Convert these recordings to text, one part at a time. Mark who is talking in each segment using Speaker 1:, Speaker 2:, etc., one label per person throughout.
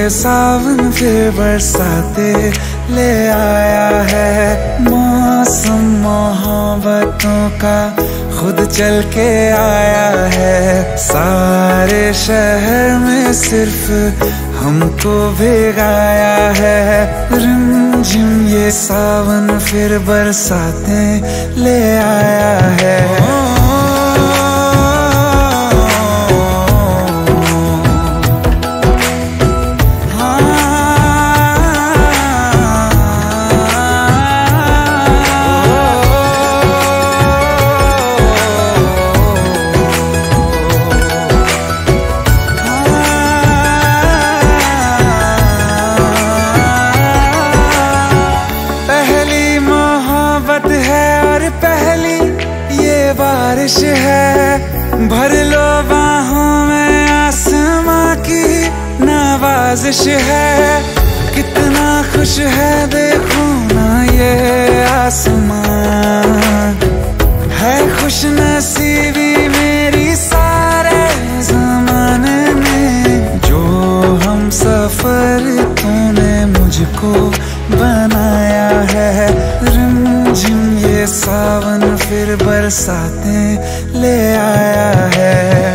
Speaker 1: ये सावन फिर बरसाते ले आया है। मौसम मोहब्बतों का खुद चल के आया है। सारे शहर में सिर्फ हमको भिगाया है। रिमझिम ये सावन फिर बरसाते ले आया है। बारिश है, भर लो बाहों में आसमां की नवाजिश है। कितना खुश है देखो ना ये आसमां, है खुश नसीबी मेरी सारे ज़माने में। जो हम सफर तूने मुझको बनाया है। रिमझिम ये सावन फिर बरसाते ले आया है।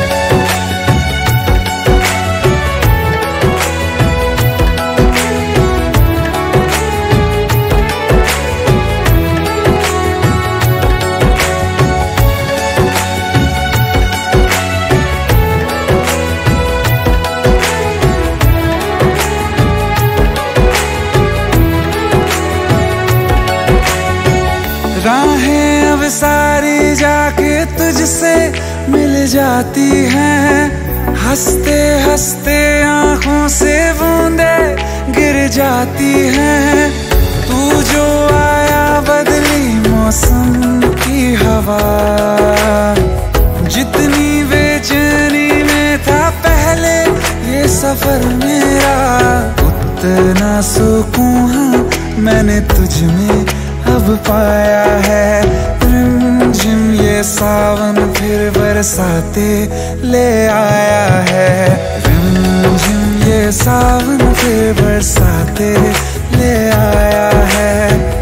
Speaker 1: राहें अब सारी जाके तुझसे मिल जाती हैं। हंसते हंसते आंखों से बूंदे गिर जाती हैं। तू जो आया बदली मौसम की हवा, जितनी बेचैनी में था पहले ये सफर मेरा, उतना सुकून मैंने तुझ में अब पाया है। रिमझिम ये सावन फिर बरसाते ले आया है। रिमझिम ये सावन फिर बरसाते ले आया है।